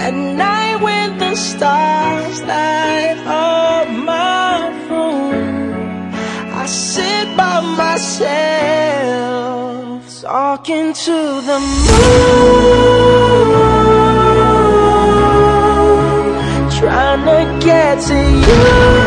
At night when the stars light up my room, I sit by myself, talking to the moon, trying to get to you.